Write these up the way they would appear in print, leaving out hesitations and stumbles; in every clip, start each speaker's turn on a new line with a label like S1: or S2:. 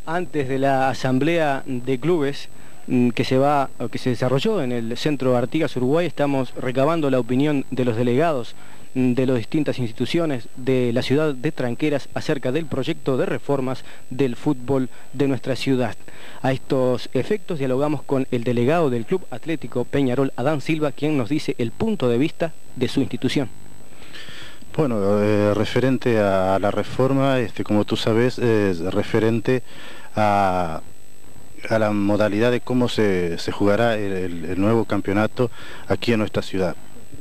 S1: Antes de la asamblea de clubes que se desarrolló en el Centro Artigas Uruguay, estamos recabando la opinión de los delegados de las distintas instituciones de la ciudad de Tranqueras acerca del proyecto de reformas del fútbol de nuestra ciudad. A estos efectos dialogamos con el delegado del Club Atlético Peñarol, Adán Silva, quien nos dice el punto de vista de su institución.
S2: Bueno, referente a la reforma, como tú sabes, es referente a la modalidad de cómo se jugará el nuevo campeonato aquí en nuestra ciudad.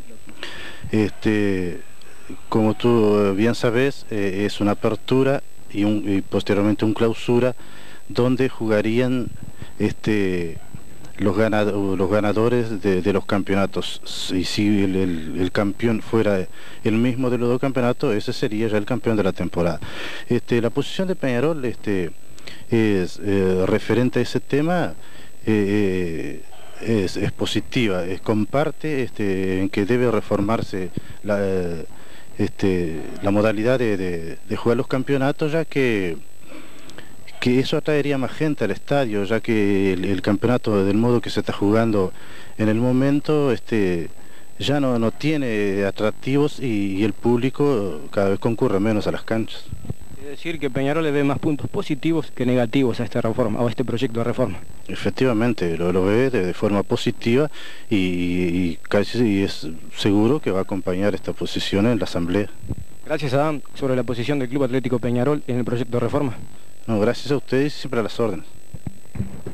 S2: Como tú bien sabes, es una apertura y posteriormente un clausura donde jugarían los ganadores de los campeonatos. Y si el campeón fuera el mismo de los dos campeonatos, ese sería ya el campeón de la temporada. La posición de Peñarol es referente a ese tema, es positiva, comparte en que debe reformarse la modalidad de jugar los campeonatos, ya que eso atraería más gente al estadio, ya que el campeonato del modo que se está jugando en el momento ya no tiene atractivos y el público cada vez concurre menos a las canchas.
S1: Es decir, que Peñarol le ve más puntos positivos que negativos a esta reforma, o a este proyecto de reforma.
S2: Efectivamente, lo ve de forma positiva y casi es seguro que va a acompañar esta posición en la asamblea.
S1: Gracias, Adán. Sobre la posición del Club Atlético Peñarol en el proyecto de reforma.
S2: No, gracias a ustedes y siempre a las órdenes.